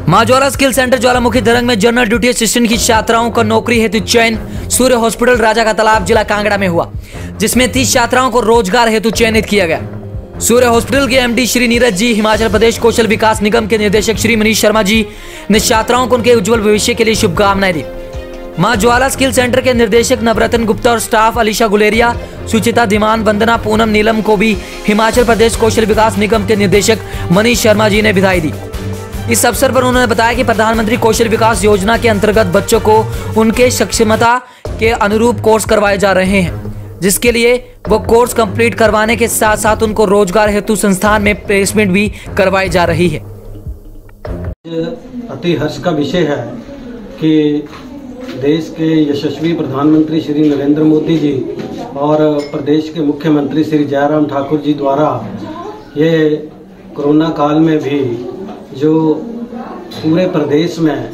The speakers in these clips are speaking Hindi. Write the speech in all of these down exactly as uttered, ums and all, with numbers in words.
मां ज्वाला स्किल सेंटर ज्वालामुखी दरंग में जनरल ड्यूटी असिस्टेंट की छात्राओं का नौकरी हेतु चयन सूर्य हॉस्पिटल राजा का तालाब जिला कांगड़ा में हुआ, जिसमें तीस छात्राओं को रोजगार हेतु चयनित किया गया। सूर्य हॉस्पिटल के एमडी श्री नीरज जी, हिमाचल प्रदेश कौशल विकास निगम के निदेशक श्री मनीष शर्मा जी ने छात्राओं को उनके उज्जवल भविष्य के लिए शुभकामनाएं दी। मां ज्वाला स्किल सेंटर के निर्देशक नवरत्न गुप्ता और स्टाफ अलीशा गुलेरिया, सुचिता धीमान, वंदना, पूनम, नीलम को भी हिमाचल प्रदेश कौशल विकास निगम के निदेशक मनीष शर्मा जी ने बधाई दी। इस अवसर पर उन्होंने बताया कि प्रधानमंत्री कौशल विकास योजना के अंतर्गत बच्चों को उनके सक्षमता के अनुरूप कोर्स करवाए जा रहे हैं, जिसके लिए वो कोर्स कंप्लीट करवाने के साथ साथ उनको रोजगार हेतु संस्थान में प्लेसमेंट भी करवाई जा रही है। अति हर्ष का विषय है कि देश के यशस्वी प्रधानमंत्री श्री नरेंद्र मोदी जी और प्रदेश के मुख्यमंत्री श्री जयराम ठाकुर जी द्वारा ये कोरोना काल में भी जो पूरे प्रदेश में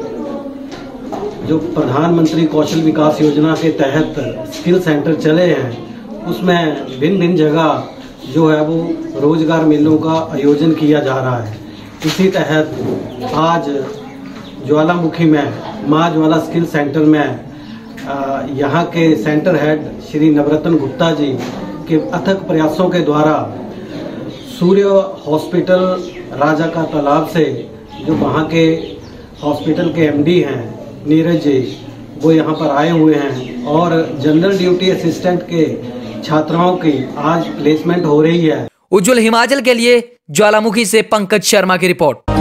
जो प्रधानमंत्री कौशल विकास योजना के तहत स्किल सेंटर चले हैं, उसमें भिन्न भिन्न जगह जो है वो रोजगार मेलों का आयोजन किया जा रहा है। इसी तहत आज ज्वालामुखी में मां ज्वाला स्किल सेंटर में यहाँ के सेंटर हेड श्री नवरत्न गुप्ता जी के अथक प्रयासों के द्वारा सूर्य हॉस्पिटल राजा का तालाब से जो वहाँ के हॉस्पिटल के एमडी हैं नीरज जी, वो यहाँ पर आए हुए हैं और जनरल ड्यूटी असिस्टेंट के छात्राओं की आज प्लेसमेंट हो रही है। उज्जवल हिमाचल के लिए ज्वालामुखी से पंकज शर्मा की रिपोर्ट।